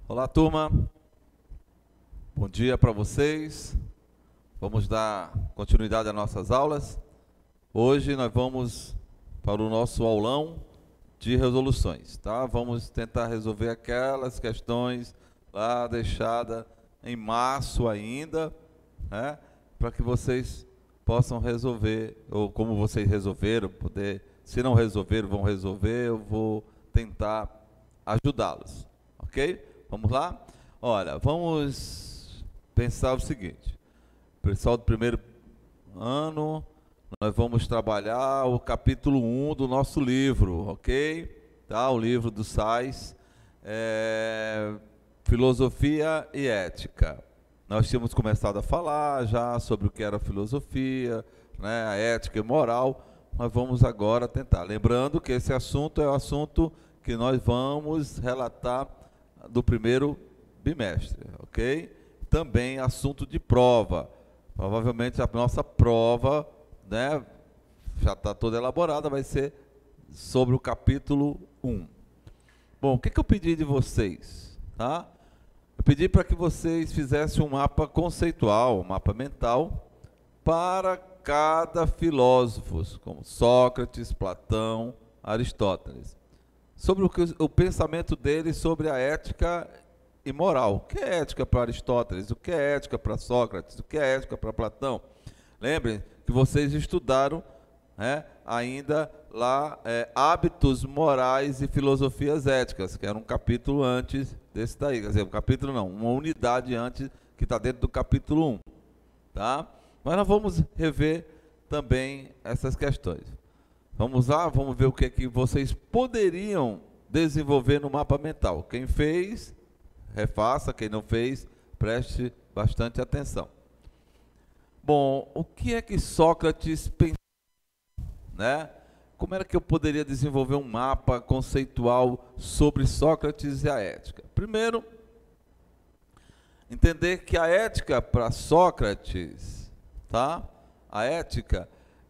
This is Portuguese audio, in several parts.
Olá, turma. Bom dia para vocês. Vamos dar continuidade às nossas aulas. Hoje nós vamos para o nosso aulão de resoluções, tá? Vamos tentar resolver aquelas questões lá deixadas em março ainda, né? Para que vocês possam resolver, ou como vocês resolveram, poder, se não resolveram, vão resolver, eu vou tentar ajudá-los, ok? Vamos lá? Olha, vamos pensar o seguinte. Pessoal do primeiro ano, nós vamos trabalhar o capítulo 1 do nosso livro, ok? Tá? O livro do Sais, Filosofia e Ética. Nós tínhamos começado a falar já sobre o que era filosofia, né, a ética e moral. Nós vamos agora tentar. Lembrando que esse assunto é o assunto que nós vamos relatar do primeiro bimestre, ok? Também assunto de prova. Provavelmente a nossa prova, né, já está toda elaborada, vai ser sobre o capítulo 1. Bom, o que eu pedi de vocês? Tá? Eu pedi para que vocês fizessem um mapa conceitual, um mapa mental, para cada filósofo, como Sócrates, Platão, Aristóteles, sobre o pensamento deles sobre a ética e moral. O que é ética para Aristóteles? O que é ética para Sócrates? O que é ética para Platão? Lembrem que vocês estudaram, né, ainda lá hábitos morais e filosofias éticas, que era um capítulo antes desse daí, quer dizer, um capítulo não, uma unidade antes que está dentro do capítulo 1. Tá? Mas nós vamos rever também essas questões. Vamos lá, vamos ver o que é que vocês poderiam desenvolver no mapa mental. Quem fez, refaça. Quem não fez, preste bastante atenção. Bom, o que é que Sócrates pensou, né? Como era que eu poderia desenvolver um mapa conceitual sobre Sócrates e a ética? Primeiro, entender que a ética para Sócrates, tá? A ética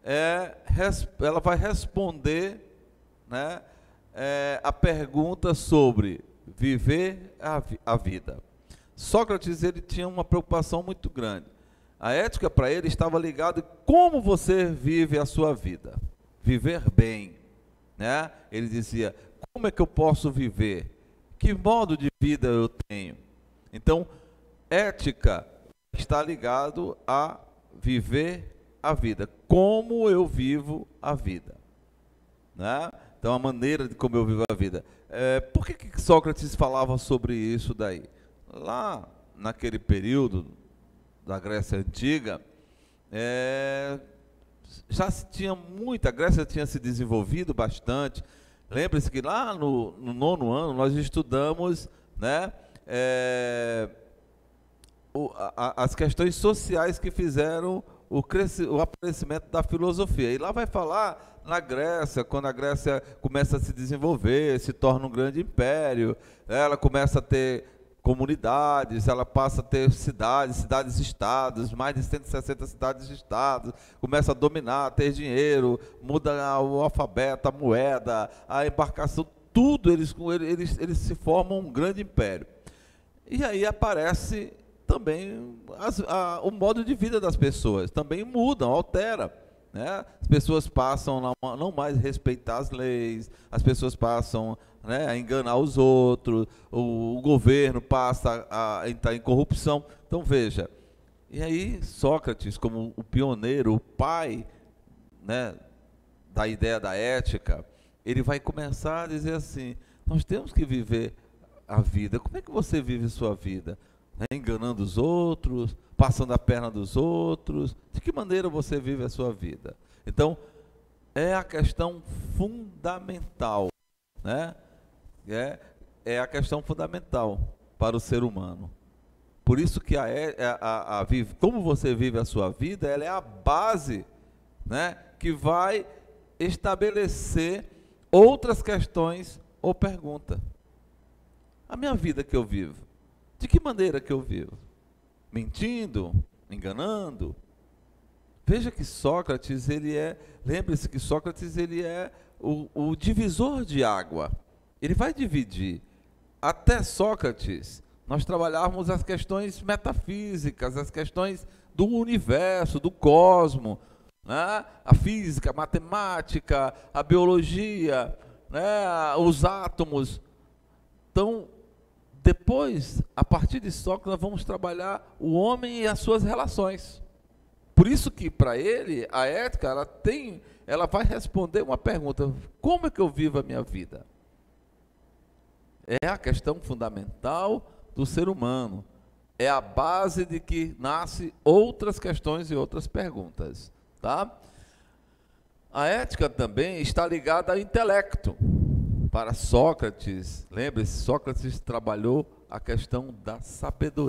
ela vai responder, né, a pergunta sobre viver a vida. Sócrates, ele tinha uma preocupação muito grande. A ética para ele estava ligada em como você vive a sua vida. Viver bem, né? Ele dizia, como é que eu posso viver? Que modo de vida eu tenho? Então, ética está ligado a viver a vida, como eu vivo a vida, né? Então a maneira de como eu vivo a vida. Por que Sócrates falava sobre isso daí? Lá naquele período da Grécia Antiga, já se tinha a Grécia tinha se desenvolvido bastante. Lembre-se que lá no nono ano nós estudamos, né, as questões sociais que fizeram o aparecimento da filosofia. E lá vai falar na Grécia, quando a Grécia começa a se desenvolver, se torna um grande império, ela começa a ter comunidades, ela passa a ter cidades-estados, mais de 160 cidades-estados, começa a dominar, a ter dinheiro, muda o alfabeto, a moeda, a embarcação, tudo, eles se formam um grande império. E aí aparece também o modo de vida das pessoas, também mudam, altera, né? As pessoas passam a não mais respeitar as leis, as pessoas passam, né, a enganar os outros, o governo passa a entrar em corrupção. Então veja, e aí Sócrates, como o pioneiro, o pai, né, da ideia da ética, ele vai começar a dizer assim, nós temos que viver a vida. Como é que você vive sua vida? Enganando os outros, passando a perna dos outros? De que maneira você vive a sua vida? Então, é a questão fundamental, né? É a questão fundamental para o ser humano. Por isso que como você vive a sua vida, ela é a base, né, que vai estabelecer outras questões ou perguntas. A minha vida que eu vivo, de que maneira que eu vivo? Mentindo? Enganando? Veja que Sócrates, lembre-se que Sócrates, ele é o divisor de água. Ele vai dividir. Até Sócrates, nós trabalharmos as questões metafísicas, as questões do universo, do cosmos, né? A física, a matemática, a biologia, né? Os átomos. Então, depois, a partir de Sócrates, nós vamos trabalhar o homem e as suas relações. Por isso que, para ele, a ética, ela vai responder uma pergunta: como é que eu vivo a minha vida? É a questão fundamental do ser humano. É a base de que nasce outras questões e outras perguntas, tá? A ética também está ligada ao intelecto. Para Sócrates, lembre-se, Sócrates trabalhou a questão da sabedoria.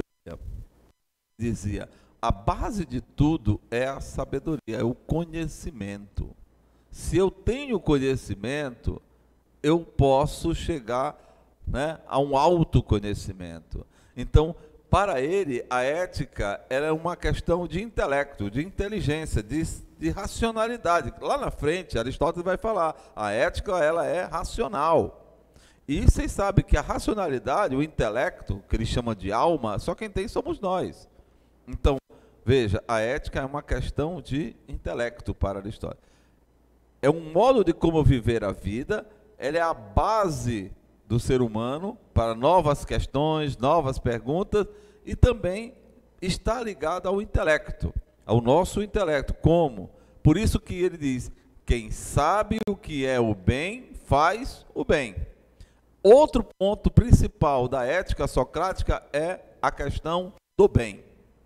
Dizia: a base de tudo é a sabedoria, é o conhecimento. Se eu tenho conhecimento, eu posso chegar, né, a um autoconhecimento. Então, para ele, a ética era uma questão de intelecto, de inteligência, de racionalidade. Lá na frente, Aristóteles vai falar, a ética ela é racional. E vocês sabem que a racionalidade, o intelecto, que ele chama de alma, só quem tem somos nós. Então, veja, a ética é uma questão de intelecto para Aristóteles. É um modo de como viver a vida, ela é a base do ser humano para novas questões, novas perguntas, e também está ligada ao intelecto, ao nosso intelecto. Como? Por isso que ele diz, quem sabe o que é o bem, faz o bem. Outro ponto principal da ética socrática é a questão do bem.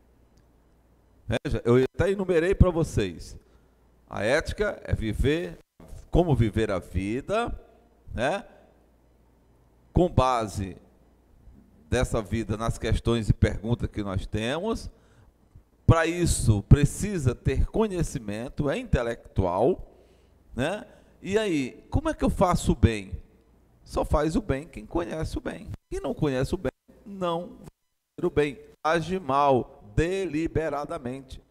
Veja, eu até enumerei para vocês. A ética é viver, como viver a vida, né? Com base dessa vida nas questões e perguntas que nós temos. Para isso, precisa ter conhecimento, é intelectual, né? E aí, como é que eu faço o bem? Só faz o bem quem conhece o bem. Quem não conhece o bem, não vai fazer o bem. Age mal, deliberadamente.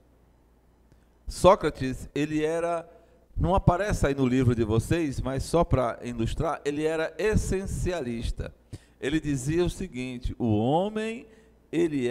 Sócrates, ele era, não aparece aí no livro de vocês, mas só para ilustrar, ele era essencialista. Ele dizia o seguinte: o homem, ele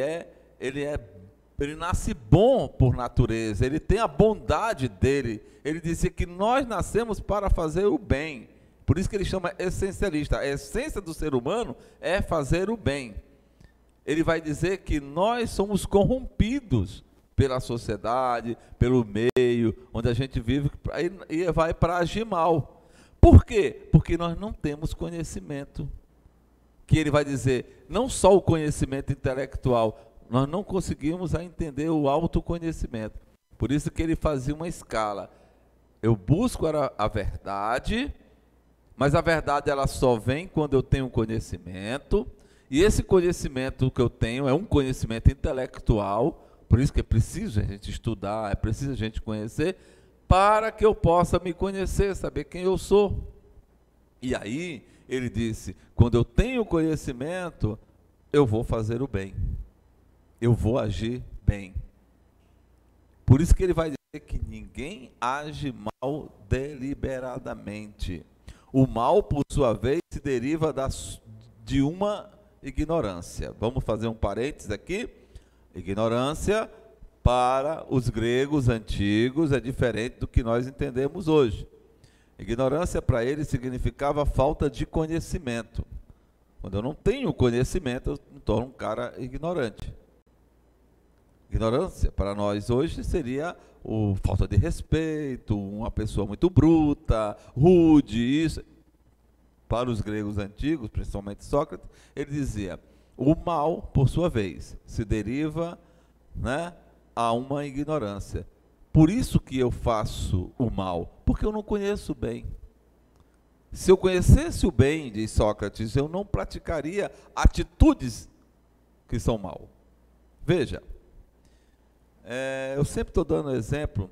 nasce bom por natureza, ele tem a bondade dele. Ele dizia que nós nascemos para fazer o bem. Por isso que ele chama essencialista. A essência do ser humano é fazer o bem. Ele vai dizer que nós somos corrompidos pela sociedade, pelo meio onde a gente vive, e vai para agir mal. Por quê? Porque nós não temos conhecimento. Que ele vai dizer, não só o conhecimento intelectual, nós não conseguimos entender o autoconhecimento. Por isso que ele fazia uma escala. Eu busco a verdade, mas a verdade ela só vem quando eu tenho conhecimento, e esse conhecimento que eu tenho é um conhecimento intelectual. Por isso que é preciso a gente estudar, é preciso a gente conhecer, para que eu possa me conhecer, saber quem eu sou. E aí, ele disse, quando eu tenho conhecimento, eu vou fazer o bem. Eu vou agir bem. Por isso que ele vai dizer que ninguém age mal deliberadamente. O mal, por sua vez, se deriva de uma ignorância. Vamos fazer um parênteses aqui. Ignorância, para os gregos antigos, é diferente do que nós entendemos hoje. Ignorância para eles significava falta de conhecimento. Quando eu não tenho conhecimento, eu me torno um cara ignorante. Ignorância para nós hoje seria falta de respeito, uma pessoa muito bruta, rude, isso. Para os gregos antigos, principalmente Sócrates, ele dizia: o mal, por sua vez, se deriva, né, a uma ignorância. Por isso que eu faço o mal, porque eu não conheço o bem. Se eu conhecesse o bem, diz Sócrates, eu não praticaria atitudes que são mal. Veja, eu sempre estou dando exemplo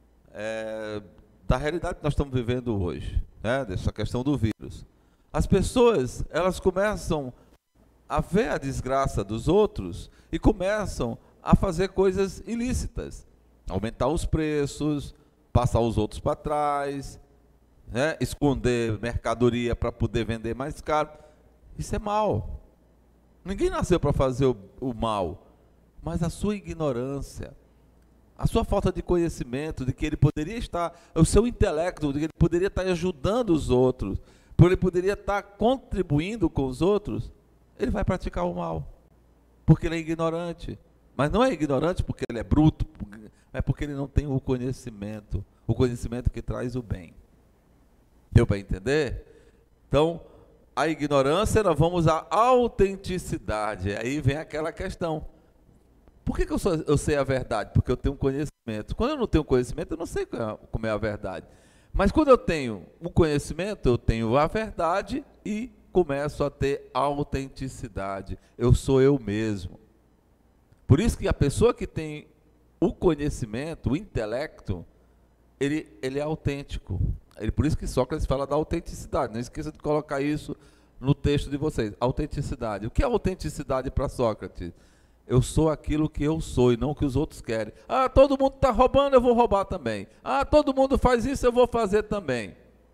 da realidade que nós estamos vivendo hoje, né, dessa questão do vírus. As pessoas, elas começam a ver a desgraça dos outros e começam a fazer coisas ilícitas, aumentar os preços, passar os outros para trás, né? Esconder mercadoria para poder vender mais caro. Isso é mal. Ninguém nasceu para fazer o mal, mas a sua ignorância, a sua falta de conhecimento, de que ele poderia estar, o seu intelecto, de que ele poderia estar ajudando os outros, porque ele poderia estar contribuindo com os outros, ele vai praticar o mal, porque ele é ignorante. Mas não é ignorante porque ele é bruto, é porque ele não tem o conhecimento que traz o bem. Deu para entender? Então, a ignorância, nós vamos à autenticidade. Aí vem aquela questão. Por que eu sei a verdade? Porque eu tenho conhecimento. Quando eu não tenho conhecimento, eu não sei como é a verdade. Mas quando eu tenho o conhecimento, eu tenho a verdade e começo a ter autenticidade. Eu sou eu mesmo. Por isso que a pessoa que tem o conhecimento, o intelecto, ele é autêntico. Por isso que Sócrates fala da autenticidade. Não esqueça de colocar isso no texto de vocês. Autenticidade. O que é autenticidade para Sócrates? Eu sou aquilo que eu sou e não o que os outros querem. Ah, todo mundo está roubando, eu vou roubar também. Ah, todo mundo faz isso, eu vou fazer também.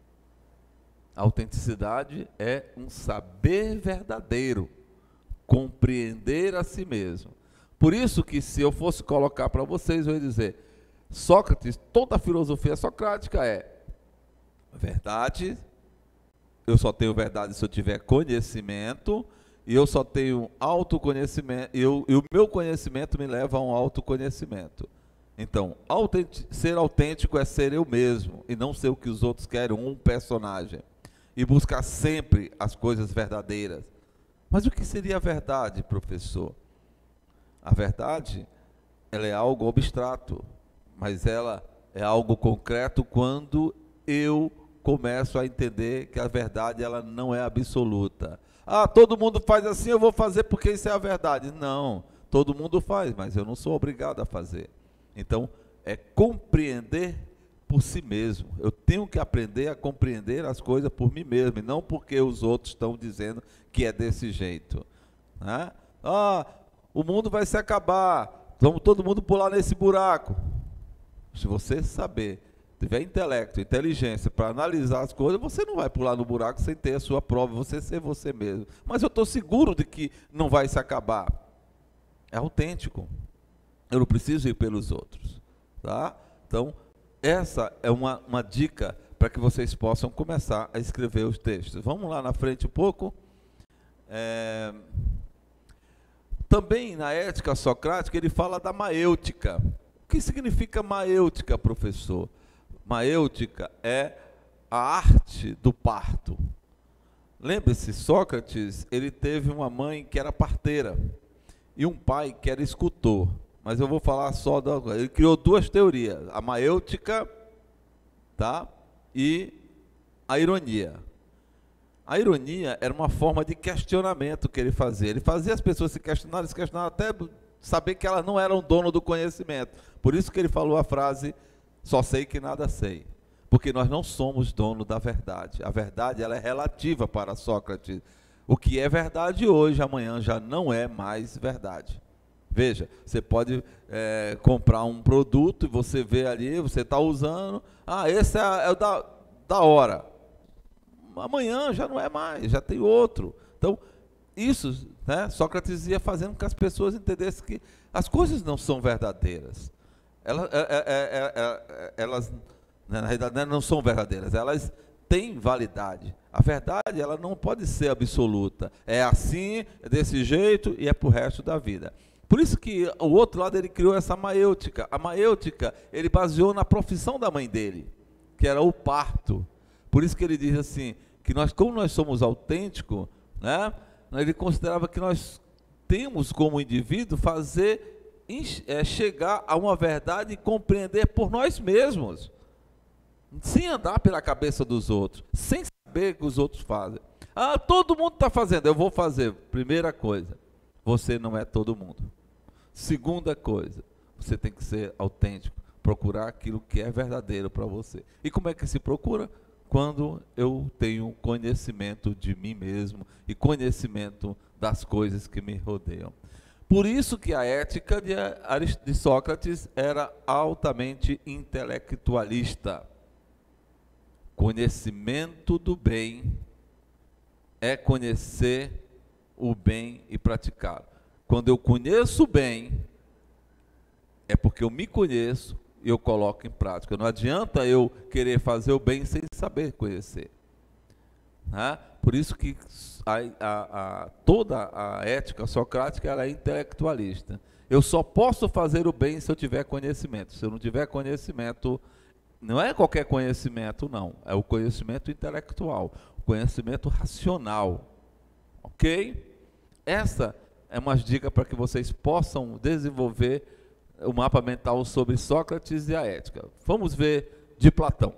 A autenticidade é um saber verdadeiro, compreender a si mesmo. Por isso que se eu fosse colocar para vocês, eu ia dizer, Sócrates, toda a filosofia socrática é verdade, eu só tenho verdade se eu tiver conhecimento, e eu só tenho autoconhecimento, e o meu conhecimento me leva a um autoconhecimento. Então, ser autêntico é ser eu mesmo, e não ser o que os outros querem, um personagem. E buscar sempre as coisas verdadeiras. Mas o que seria a verdade, professor? A verdade, ela é algo abstrato, mas ela é algo concreto quando eu começo a entender que a verdade ela não é absoluta. Ah, todo mundo faz assim, eu vou fazer porque isso é a verdade. Não, todo mundo faz, mas eu não sou obrigado a fazer. Então, é compreender por si mesmo. Eu tenho que aprender a compreender as coisas por mim mesmo, e não porque os outros estão dizendo que é desse jeito. Né? Ah, o mundo vai se acabar, vamos todo mundo pular nesse buraco. Se você saber, tiver intelecto, inteligência para analisar as coisas, você não vai pular no buraco sem ter a sua prova, você ser você mesmo. Mas eu estou seguro de que não vai se acabar. É autêntico. Eu não preciso ir pelos outros. Tá? Então, essa é uma dica para que vocês possam começar a escrever os textos. Vamos lá na frente um pouco. Também na ética socrática ele fala da maêutica. O que significa maêutica, professor? Maêutica é a arte do parto. Lembre-se, Sócrates, ele teve uma mãe que era parteira e um pai que era escultor. Mas eu vou falar só da... Ele criou duas teorias, a maêutica, tá? E a ironia. A ironia era uma forma de questionamento que ele fazia. Ele fazia as pessoas se questionarem até saber que elas não eram dono do conhecimento. Por isso que ele falou a frase, só sei que nada sei. Porque nós não somos dono da verdade. A verdade ela é relativa para Sócrates. O que é verdade hoje, amanhã já não é mais verdade. Veja, você pode comprar um produto e você vê ali, você está usando, esse é o da hora. Amanhã já não é mais, já tem outro. Então, isso, né, Sócrates ia fazendo com que as pessoas entendessem que as coisas não são verdadeiras. Elas na realidade, não são verdadeiras, elas têm validade. A verdade, ela não pode ser absoluta. É assim, é desse jeito e é para o resto da vida. Por isso que o outro lado ele criou essa maêutica. A maêutica ele baseou na profissão da mãe dele, que era o parto. Por isso que ele diz assim, que nós, como nós somos autênticos, né, ele considerava que nós temos como indivíduo chegar a uma verdade e compreender por nós mesmos, sem andar pela cabeça dos outros, sem saber o que os outros fazem. Todo mundo está fazendo, eu vou fazer. Primeira coisa, você não é todo mundo. Segunda coisa, você tem que ser autêntico, procurar aquilo que é verdadeiro para você. E como é que se procura? Quando eu tenho conhecimento de mim mesmo e conhecimento das coisas que me rodeiam. Por isso que a ética de Sócrates era altamente intelectualista. Conhecimento do bem é conhecer o bem e praticá-lo. Quando eu conheço o bem, é porque eu me conheço e eu coloco em prática. Não adianta eu querer fazer o bem sem saber conhecer. Né? Por isso que toda a ética socrática ela é intelectualista. Eu só posso fazer o bem se eu tiver conhecimento. Se eu não tiver conhecimento, não é qualquer conhecimento, não. É o conhecimento intelectual, o conhecimento racional. Ok? Essa é uma dica para que vocês possam desenvolver o mapa mental sobre Sócrates e a ética. Vamos ver de Platão.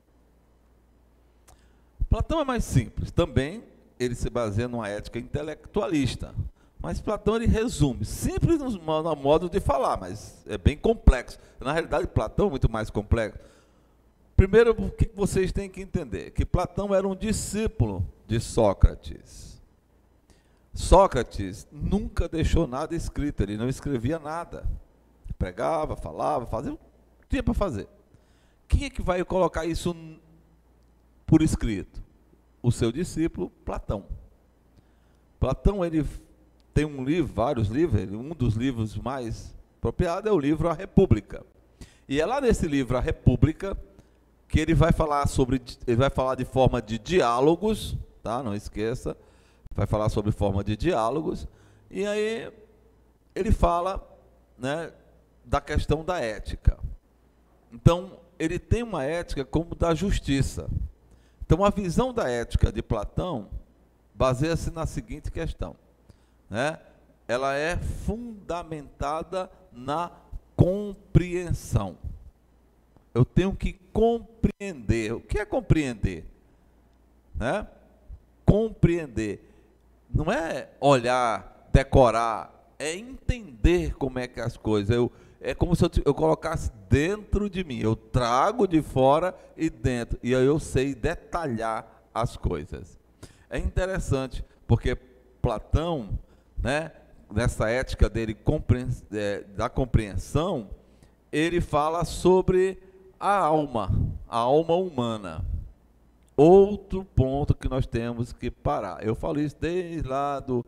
Platão é mais simples. Também ele se baseia numa ética intelectualista. Mas Platão ele resume, simples no modo de falar, mas é bem complexo. Na realidade, Platão é muito mais complexo. Primeiro, o que vocês têm que entender? Que Platão era um discípulo de Sócrates. Sócrates nunca deixou nada escrito, ele não escrevia nada. Pregava, falava, fazia o que tinha para fazer. Quem é que vai colocar isso por escrito? O seu discípulo, Platão. Platão, ele tem um livro, vários livros, um dos livros mais apropriados é o livro A República. E é lá nesse livro A República que ele vai falar de forma de diálogos, tá? Não esqueça, vai falar sobre forma de diálogos, e aí ele fala, né, da questão da ética. Então, ele tem uma ética como da justiça. Então, a visão da ética de Platão baseia-se na seguinte questão, né? Ela é fundamentada na compreensão. Eu tenho que compreender. O que é compreender? Né? Compreender. Não é olhar, decorar, é entender como é que as coisas... É como se eu colocasse dentro de mim. Eu trago de fora e dentro. E aí eu sei detalhar as coisas. É interessante, porque Platão, né, nessa ética dele da compreensão, ele fala sobre a alma humana. Outro ponto que nós temos que parar. Eu falo isso desde lá do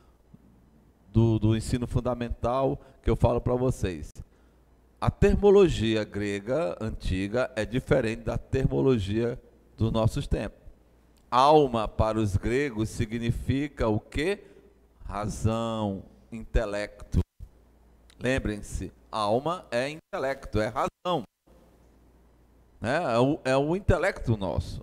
ensino fundamental, que eu falo para vocês. A termologia grega antiga é diferente da termologia dos nossos tempos. Alma para os gregos significa o quê? Razão, intelecto. Lembrem-se, alma é intelecto, é razão. Né? É o intelecto nosso.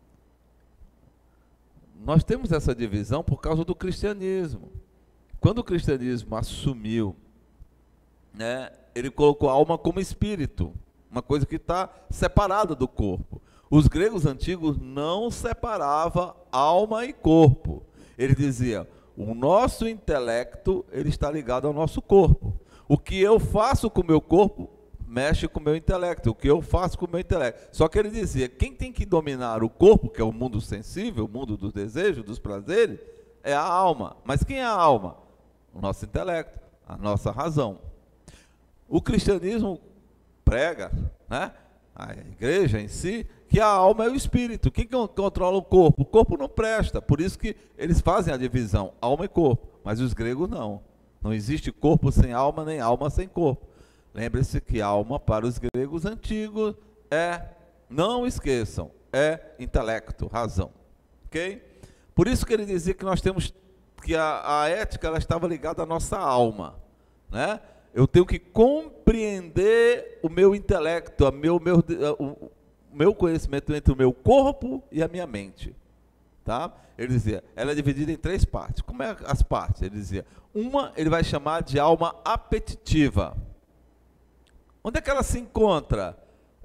Nós temos essa divisão por causa do cristianismo. Quando o cristianismo assumiu, né, ele colocou a alma como espírito, uma coisa que está separada do corpo. Os gregos antigos não separavam alma e corpo. Ele dizia, o nosso intelecto ele está ligado ao nosso corpo. O que eu faço com o meu corpo mexe com o meu intelecto. O que eu faço com o meu intelecto. Só que ele dizia, quem tem que dominar o corpo, que é o mundo sensível, o mundo dos desejos, dos prazeres, é a alma. Mas quem é a alma? O nosso intelecto, a nossa razão. O cristianismo prega, né, a igreja em si, que a alma é o espírito. Quem controla o corpo? O corpo não presta, por isso que eles fazem a divisão, alma e corpo. Mas os gregos não. Não existe corpo sem alma, nem alma sem corpo. Lembre-se que alma para os gregos antigos não esqueçam, é intelecto, razão. Ok? Por isso que ele dizia que nós temos, que a ética ela estava ligada à nossa alma, né? Eu tenho que compreender o meu intelecto, o meu conhecimento entre o meu corpo e a minha mente. Tá? Ele dizia, ela é dividida em 3 partes. Como é as partes? Ele dizia, uma ele vai chamar de alma apetitiva. Onde é que ela se encontra?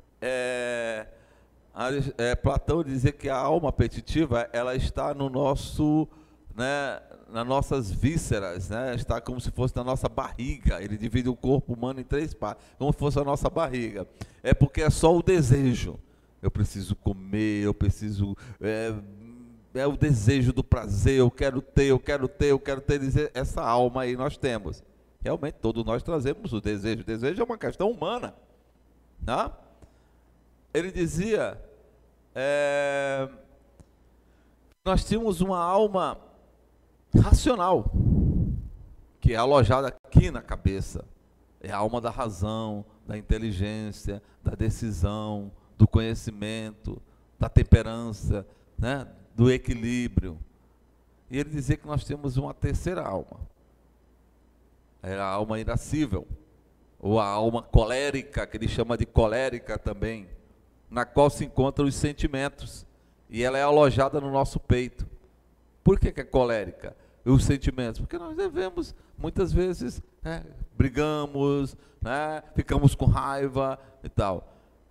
Platão dizia que a alma apetitiva ela está no nosso, né, nas nossas vísceras, né? Está como se fosse na nossa barriga. Ele divide o corpo humano em 3 partes, como se fosse a nossa barriga. É porque é só o desejo. Eu preciso comer, eu preciso... É o desejo do prazer, eu quero ter, dizer, essa alma aí nós temos. Realmente, todos nós trazemos o desejo. O desejo é uma questão humana. Né? Ele dizia... nós tínhamos uma alma racional, que é alojada aqui na cabeça. É a alma da razão, da inteligência, da decisão, do conhecimento, da temperança, né? Do equilíbrio. E ele dizia que nós temos uma terceira alma. Era a alma irascível, ou a alma colérica, que ele chama de colérica também, na qual se encontram os sentimentos, e ela é alojada no nosso peito. Por que é colérica? Os sentimentos? Porque nós devemos, muitas vezes, brigamos, né, ficamos com raiva e tal.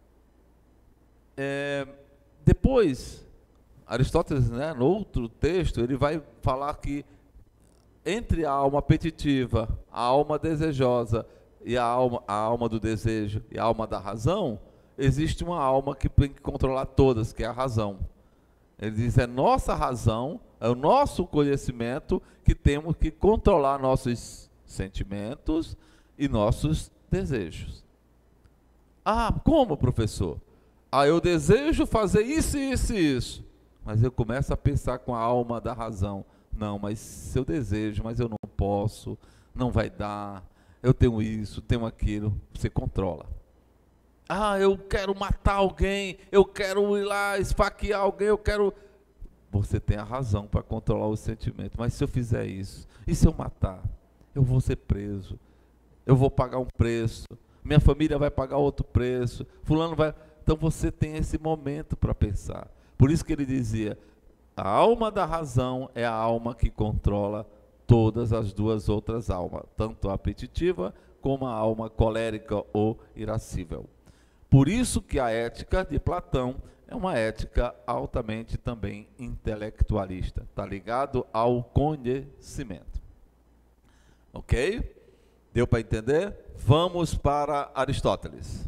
Depois, Aristóteles, né, no outro texto, ele vai falar que entre a alma apetitiva, a alma desejosa e a alma do desejo e a alma da razão, existe uma alma que tem que controlar todas, que é a razão. Ele diz, é nossa razão, é o nosso conhecimento que temos que controlar nossos sentimentos e nossos desejos. Ah, como, professor? Ah, eu desejo fazer isso, isso e isso. Mas eu começo a pensar com a alma da razão. Não, mas se eu desejo, mas eu não posso, não vai dar, eu tenho isso, tenho aquilo, você controla. Ah, eu quero matar alguém, eu quero ir lá esfaquear alguém, eu quero... Você tem a razão para controlar o sentimento, mas se eu fizer isso, e se eu matar? Eu vou ser preso, eu vou pagar um preço, minha família vai pagar outro preço, fulano vai... Então você tem esse momento para pensar. Por isso que ele dizia, a alma da razão é a alma que controla todas as duas outras almas, tanto a apetitiva como a alma colérica ou irascível. Por isso que a ética de Platão é uma ética altamente também intelectualista, está ligado ao conhecimento. Ok? Deu para entender? Vamos para Aristóteles.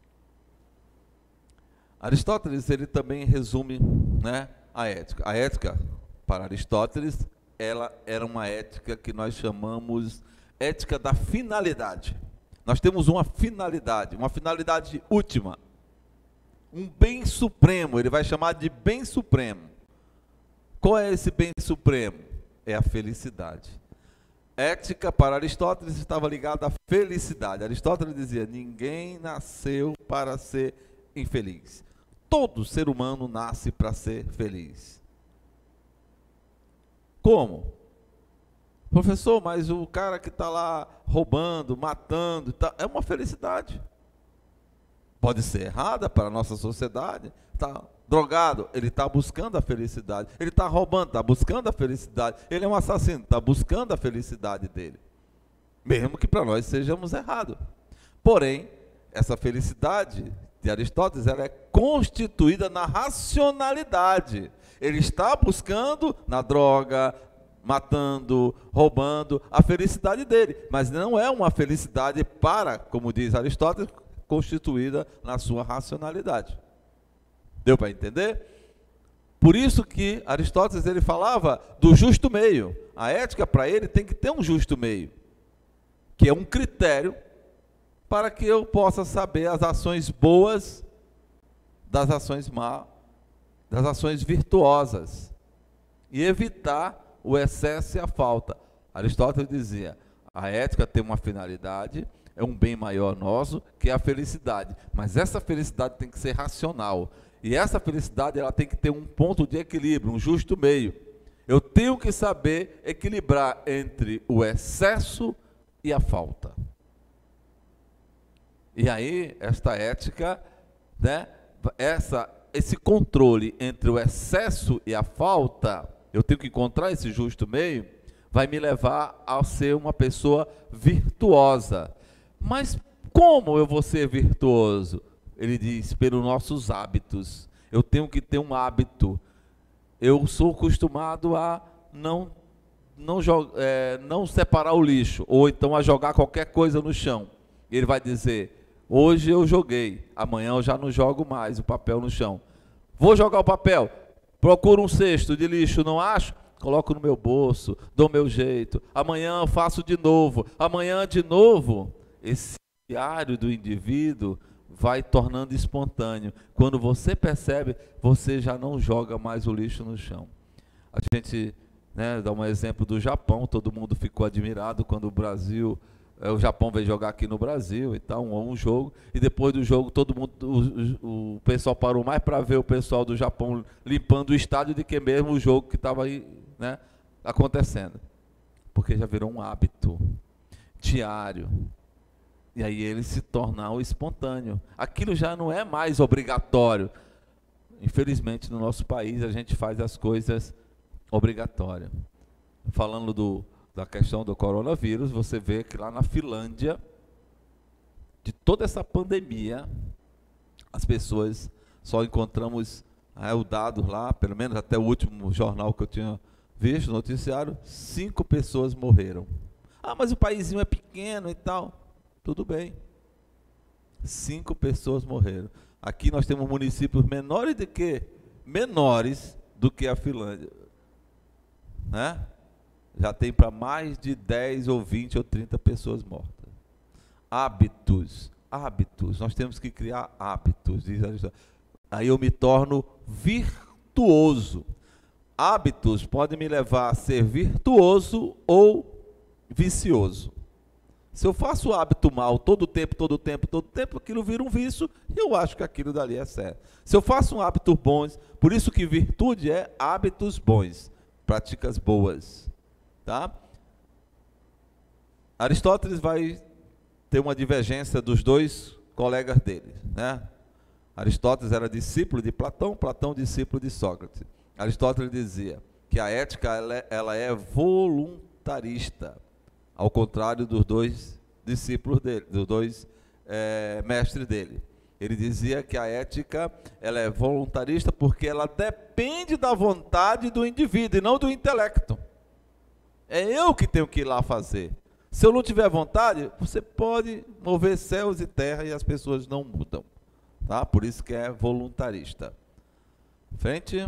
Aristóteles, ele também resume, né, a ética. A ética, para Aristóteles, ela era uma ética que nós chamamos ética da finalidade. Nós temos uma finalidade última, um bem supremo, ele vai chamar de bem supremo. Qual é esse bem supremo? É a felicidade. Ética, para Aristóteles, estava ligada à felicidade. Aristóteles dizia, ninguém nasceu para ser infeliz. Todo ser humano nasce para ser feliz. Como? Professor, mas o cara que está lá roubando, matando, é uma felicidade. Pode ser errada para a nossa sociedade. Está drogado, ele está buscando a felicidade. Ele está roubando, está buscando a felicidade. Ele é um assassino, está buscando a felicidade dele. Mesmo que para nós sejamos errados. Porém, essa felicidade de Aristóteles, ela é constituída na racionalidade. Ele está buscando na droga, matando, roubando, a felicidade dele. Mas não é uma felicidade para, como diz Aristóteles, constituída na sua racionalidade. Deu para entender? Por isso que Aristóteles ele falava do justo meio. A ética para ele tem que ter um justo meio, que é um critério para que eu possa saber as ações boas das ações más, das ações virtuosas, e evitar o excesso e a falta. Aristóteles dizia, a ética tem uma finalidade, é um bem maior nosso, que é a felicidade. Mas essa felicidade tem que ser racional. E essa felicidade ela tem que ter um ponto de equilíbrio, um justo meio. Eu tenho que saber equilibrar entre o excesso e a falta. E aí, esta ética, né, esse controle entre o excesso e a falta, eu tenho que encontrar esse justo meio, vai me levar a ser uma pessoa virtuosa. Mas como eu vou ser virtuoso? Ele diz, pelos nossos hábitos. Eu tenho que ter um hábito. Eu sou acostumado a não separar o lixo, ou então a jogar qualquer coisa no chão. Ele vai dizer, hoje eu joguei, amanhã eu já não jogo mais o papel no chão. Vou jogar o papel, procuro um cesto de lixo, não acho? Coloco no meu bolso, dou meu jeito. Amanhã eu faço de novo, amanhã de novo. Esse diário do indivíduo vai tornando espontâneo. Quando você percebe, você já não joga mais o lixo no chão. A gente, né? Dá um exemplo do Japão, todo mundo ficou admirado quando o Japão veio jogar aqui no Brasil e tal, um jogo, e depois do jogo todo mundo, o pessoal parou mais para ver o pessoal do Japão limpando o estádio do que mesmo o jogo que estava aí, né, acontecendo. Porque já virou um hábito diário. E aí ele se torna o espontâneo. Aquilo já não é mais obrigatório. Infelizmente, no nosso país, a gente faz as coisas obrigatórias. Falando da questão do coronavírus, você vê que lá na Finlândia, de toda essa pandemia, as pessoas, só encontramos o dado lá, pelo menos até o último jornal que eu tinha visto, noticiário, 5 pessoas morreram. Ah, mas o paísinho é pequeno e tal. Tudo bem. 5 pessoas morreram. Aqui nós temos municípios menores do que a Finlândia, né? Já tem para mais de 10 ou 20 ou 30 pessoas mortas. Hábitos. Nós temos que criar hábitos. Diz Aristóteles. Aí eu me torno virtuoso. Hábitos podem me levar a ser virtuoso ou vicioso. Se eu faço o hábito mal todo tempo, aquilo vira um vício e eu acho que aquilo dali é certo. Se eu faço um hábito bons, por isso que virtude é hábitos bons, práticas boas. Tá? Aristóteles vai ter uma divergência dos dois colegas dele, né? Aristóteles era discípulo de Platão, Platão discípulo de Sócrates. Aristóteles dizia que a ética ela é voluntarista, ao contrário dos dois discípulos dele, dos dois mestres dele. Ele dizia que a ética ela é voluntarista porque ela depende da vontade do indivíduo e não do intelecto. É eu que tenho que ir lá fazer. Se eu não tiver vontade, você pode mover céus e terra e as pessoas não mudam. Tá? Por isso que é voluntarista. Frente.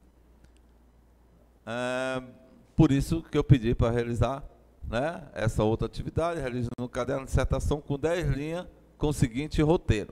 Por isso que eu pedi para realizar, né, essa outra atividade, realizando um caderno de dissertação com 10 linhas, com o seguinte roteiro.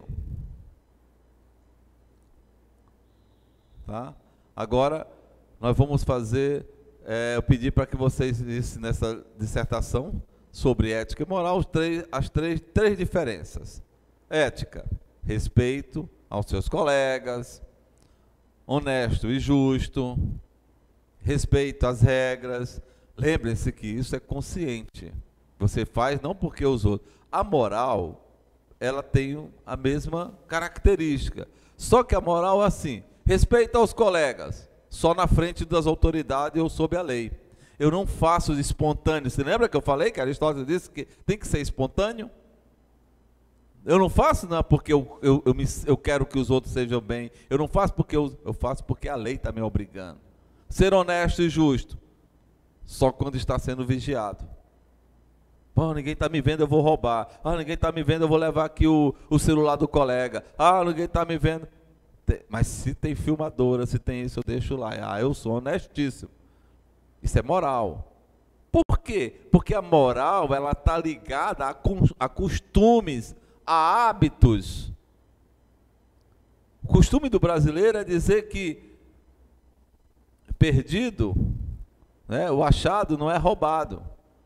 Tá? Agora, nós vamos fazer, eu pedi para que vocês vissem nessa dissertação sobre ética e moral as três diferenças. Ética, respeito aos seus colegas, honesto e justo, respeito às regras. Lembrem-se que isso é consciente. Você faz não porque os outros. A moral, ela tem a mesma característica. Só que a moral é assim, respeito aos colegas, só na frente das autoridades ou sob a lei. Eu não faço espontâneo. Você lembra que eu falei que Aristóteles disse que tem que ser espontâneo? Eu não faço não porque eu quero que os outros sejam bem. Eu não faço porque eu faço porque a lei está me obrigando. Ser honesto e justo, só quando está sendo vigiado. Pô, ninguém está me vendo, eu vou roubar. Ah, ninguém está me vendo, eu vou levar aqui o celular do colega. Ah, ninguém está me vendo. Mas se tem filmadora, se tem isso, eu deixo lá. Ah, eu sou honestíssimo. Isso é moral. Por quê? Porque a moral, ela está ligada a costumes, a hábitos. O costume do brasileiro é dizer que perdido, né, o achado não é roubado.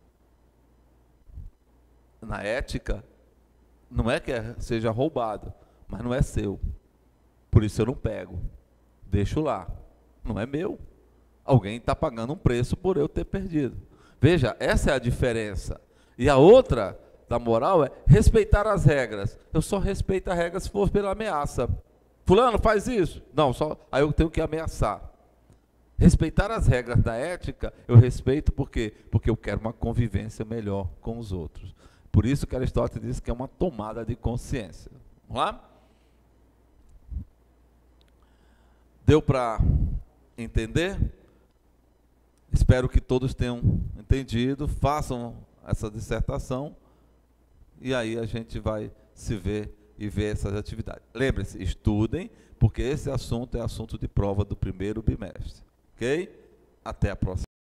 Na ética, não é que seja roubado, mas não é seu. Por isso eu não pego, deixo lá. Não é meu. Alguém está pagando um preço por eu ter perdido. Veja, essa é a diferença. E a outra da moral é respeitar as regras. Eu só respeito a regra se for pela ameaça. Fulano, faz isso. Não, só aí eu tenho que ameaçar. Respeitar as regras da ética, eu respeito por quê? Porque eu quero uma convivência melhor com os outros. Por isso que Aristóteles diz que é uma tomada de consciência. Vamos lá? Deu para entender? Espero que todos tenham entendido, façam essa dissertação e aí a gente vai se ver e ver essas atividades. Lembrem-se, estudem, porque esse assunto é assunto de prova do primeiro bimestre. Ok? Até a próxima.